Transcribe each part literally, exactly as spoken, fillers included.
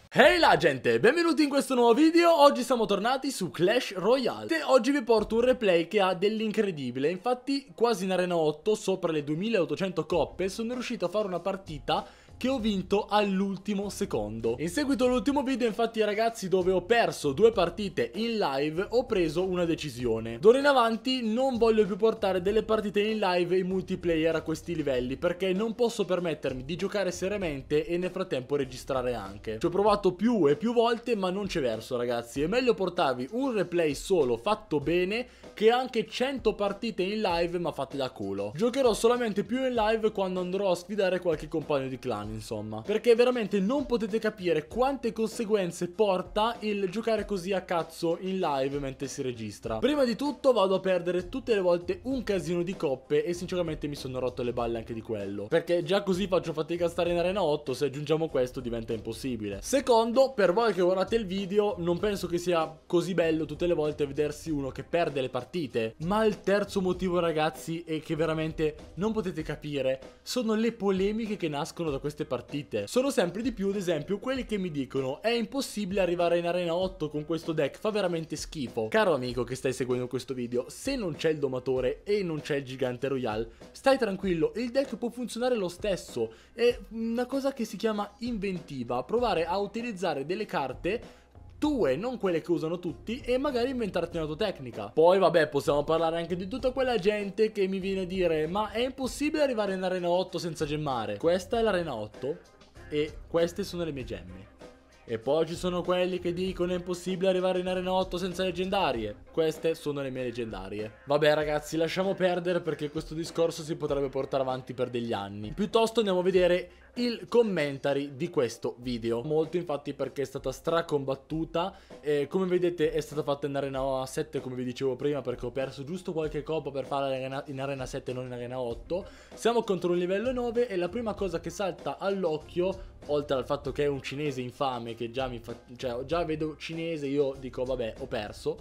Ehi là gente, benvenuti in questo nuovo video. Oggi siamo tornati su Clash Royale e oggi vi porto un replay che ha dell'incredibile. Infatti quasi in arena otto, sopra le duemilaottocento coppe, sono riuscito a fare una partita che ho vinto all'ultimo secondo. In seguito all'ultimo video, infatti ragazzi, dove ho perso due partite in live, ho preso una decisione. D'ora in avanti non voglio più portare delle partite in live in multiplayer a questi livelli, perché non posso permettermi di giocare seriamente e nel frattempo registrare anche. Ci ho provato più e più volte, ma non c'è verso ragazzi. È meglio portarvi un replay solo fatto bene che anche cento partite in live ma fatte da culo. Giocherò solamente più in live quando andrò a sfidare qualche compagno di clan, insomma, perché veramente non potete capire quante conseguenze porta il giocare così a cazzo in live mentre si registra. Prima di tutto vado a perdere tutte le volte un casino di coppe e sinceramente mi sono rotto le balle anche di quello, perché già così faccio fatica a stare in arena otto, se aggiungiamo questo diventa impossibile. Secondo, per voi che guardate il video, non penso che sia così bello tutte le volte vedersi uno che perde le partite, ma il terzo motivo ragazzi è che veramente non potete capire sono le polemiche che nascono da queste partite. Sono sempre di più, ad esempio, quelli che mi dicono è impossibile arrivare in arena otto con questo deck, fa veramente schifo. Caro amico che stai seguendo questo video, se non c'è il domatore e non c'è il gigante royale, stai tranquillo, il deck può funzionare lo stesso. È una cosa che si chiama inventiva, provare a utilizzare delle carte tue, non quelle che usano tutti, e magari inventarti una tua tecnica. Poi vabbè, possiamo parlare anche di tutta quella gente che mi viene a dire ma è impossibile arrivare in arena otto senza gemmare. Questa è l'arena otto e queste sono le mie gemme. E poi ci sono quelli che dicono è impossibile arrivare in arena otto senza leggendarie. Queste sono le mie leggendarie. Vabbè ragazzi, lasciamo perdere perché questo discorso si potrebbe portare avanti per degli anni. Piuttosto andiamo a vedere il commentary di questo video. Molto infatti perché è stata stracombattuta e come vedete è stata fatta in arena sette come vi dicevo prima, perché ho perso giusto qualche coppa per farla in arena sette e non in arena otto. Siamo contro un livello nove e la prima cosa che salta all'occhio, oltre al fatto che è un cinese infame che già mi fa, cioè già vedo cinese io dico vabbè ho perso,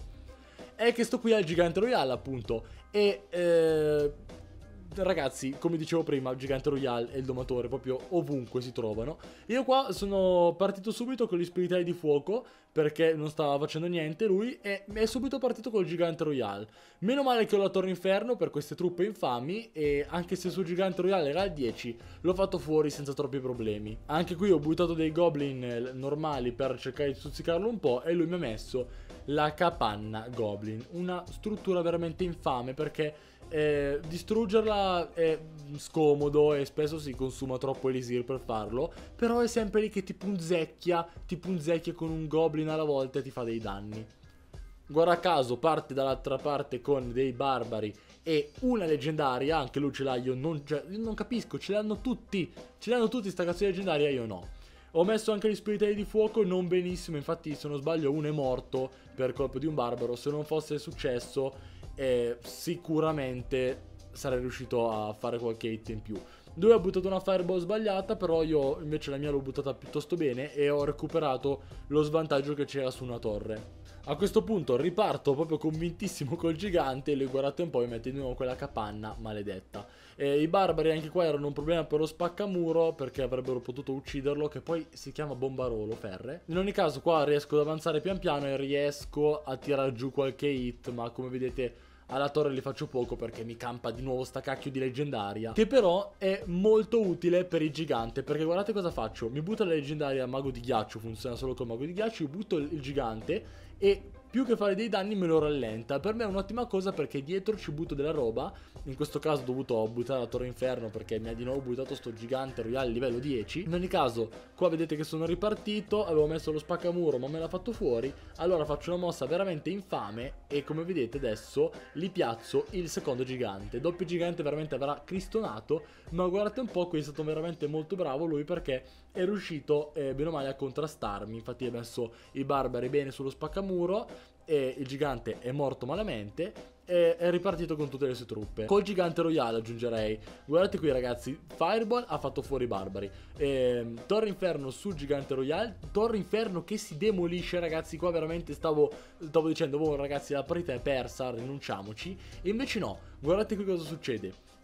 è che sto qui al gigante royale appunto e eh, ragazzi, come dicevo prima, il gigante royale e il domatore proprio ovunque si trovano. Io qua sono partito subito con gli spiritali di fuoco perché non stava facendo niente lui e è subito partito col gigante royale. Meno male che ho la torre inferno per queste truppe infami e anche se sul gigante royale era al dieci l'ho fatto fuori senza troppi problemi. Anche qui ho buttato dei goblin normali per cercare di stuzzicarlo un po' e lui mi ha messo la capanna goblin, una struttura veramente infame perché Eh, distruggerla è scomodo e spesso si consuma troppo elisir per farlo, però è sempre lì che ti punzecchia, ti punzecchia con un goblin alla volta e ti fa dei danni. Guarda caso parte dall'altra parte con dei barbari e una leggendaria, anche lui ce l'ha, io non, cioè, io non capisco, ce l'hanno tutti, ce l'hanno tutti sta cazzo di leggendaria, io no. Ho messo anche gli spiritali di fuoco, non benissimo, infatti se non sbaglio uno è morto per colpo di un barbaro, se non fosse successo eh, sicuramente sarei riuscito a fare qualche hit in più. Lui ha buttato una fireball sbagliata, però io invece la mia l'ho buttata piuttosto bene e ho recuperato lo svantaggio che c'era su una torre. A questo punto riparto proprio convintissimo col gigante e lui guardate un po' e mette di nuovo quella capanna maledetta. E i barbari anche qua erano un problema per lo spaccamuro perché avrebbero potuto ucciderlo, che poi si chiama bombarolo ferre. In ogni caso qua riesco ad avanzare pian piano e riesco a tirare giù qualche hit, ma come vedete alla torre li faccio poco perché mi campa di nuovo sta cacchio di leggendaria, che però è molto utile per il gigante perché guardate cosa faccio, mi butto la leggendaria mago di ghiaccio, funziona solo con mago di ghiaccio, io butto il gigante e più che fare dei danni me lo rallenta. Per me è un'ottima cosa perché dietro ci butto della roba. In questo caso ho dovuto buttare la torre inferno perché mi ha di nuovo buttato sto gigante royale livello dieci. In ogni caso qua vedete che sono ripartito, avevo messo lo spaccamuro ma me l'ha fatto fuori. Allora faccio una mossa veramente infame e come vedete adesso li piazzo il secondo gigante. Doppio gigante veramente avrà cristonato, ma guardate un po', qui è stato veramente molto bravo lui perché è riuscito eh, bene o male a contrastarmi. Infatti ha messo i barbari bene sullo spaccamuro e il gigante è morto malamente e è ripartito con tutte le sue truppe. Col gigante royale aggiungerei, guardate qui ragazzi, Fireball ha fatto fuori i barbari, e, Torre Inferno sul gigante royale, Torre Inferno che si demolisce ragazzi. Qua veramente stavo, stavo dicendo oh ragazzi la partita è persa, rinunciamoci, e invece no, guardate qui cosa succede.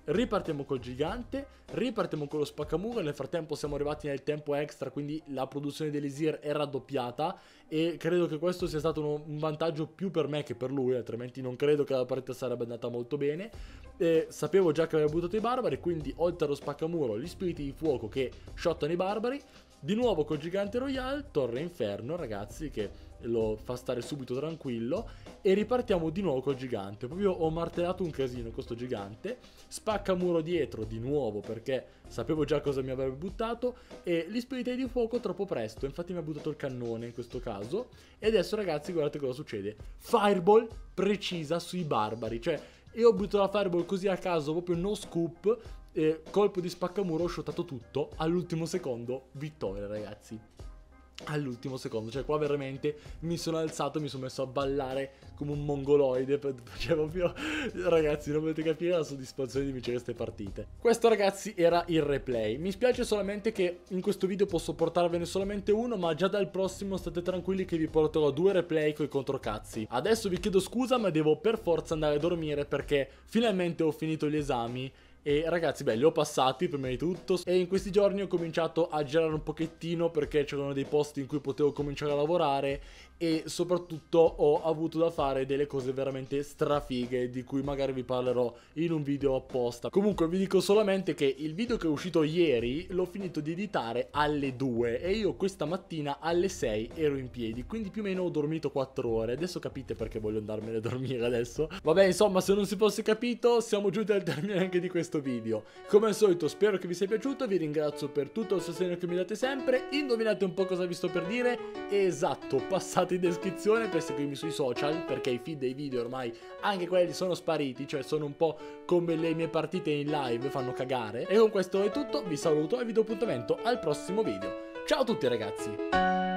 ripartiamo col gigante, ripartiamo con lo spaccamuro. Nel frattempo siamo arrivati nel tempo extra, quindi la produzione dell'Elisir è raddoppiata e credo che questo sia stato uno, un vantaggio più per me che per lui, altrimenti non credo che la partita sarebbe andata molto bene. E sapevo già che aveva buttato i barbari, quindi oltre allo spaccamuro gli spiriti di fuoco che shottano i barbari. Di nuovo col gigante royale, torre inferno ragazzi, che lo fa stare subito tranquillo, e ripartiamo di nuovo col gigante. Proprio ho martellato un casino questo gigante. Spaccamuro dietro di nuovo perché sapevo già cosa mi avrebbe buttato, e gli spiriti di fuoco troppo presto, infatti mi ha buttato il cannone in questo caso. E adesso ragazzi guardate cosa succede: fireball precisa sui barbari, cioè io ho buttato la fireball così a caso, proprio no scoop. E colpo di spaccamuro, ho shottato tutto all'ultimo secondo, vittoria ragazzi, all'ultimo secondo. Cioè qua veramente mi sono alzato, mi sono messo a ballare come un mongoloide, cioè proprio ragazzi non potete capire la soddisfazione di vincere queste partite. Questo ragazzi era il replay. Mi spiace solamente che in questo video posso portarvene solamente uno, ma già dal prossimo state tranquilli che vi porterò due replay coi controcazzi. Adesso vi chiedo scusa, ma devo per forza andare a dormire perché finalmente ho finito gli esami. E ragazzi, beh, li ho passati prima di tutto, e in questi giorni ho cominciato a girare un pochettino perché c'erano dei posti in cui potevo cominciare a lavorare, e soprattutto ho avuto da fare delle cose veramente strafighe di cui magari vi parlerò in un video apposta. Comunque vi dico solamente che il video che è uscito ieri l'ho finito di editare alle due e io questa mattina alle sei ero in piedi, quindi più o meno ho dormito quattro ore. Adesso capite perché voglio andarmene a dormire adesso. Vabbè, insomma, se non si fosse capito, siamo giunti al termine anche di questo video. Come al solito spero che vi sia piaciuto, vi ringrazio per tutto il sostegno che mi date sempre. Indovinate un po' cosa vi sto per dire? Esatto, passate in descrizione per seguirmi sui social, perché i feed dei video ormai anche quelli sono spariti, cioè sono un po' come le mie partite in live, fanno cagare. E con questo è tutto, vi saluto e vi do appuntamento al prossimo video. Ciao a tutti ragazzi!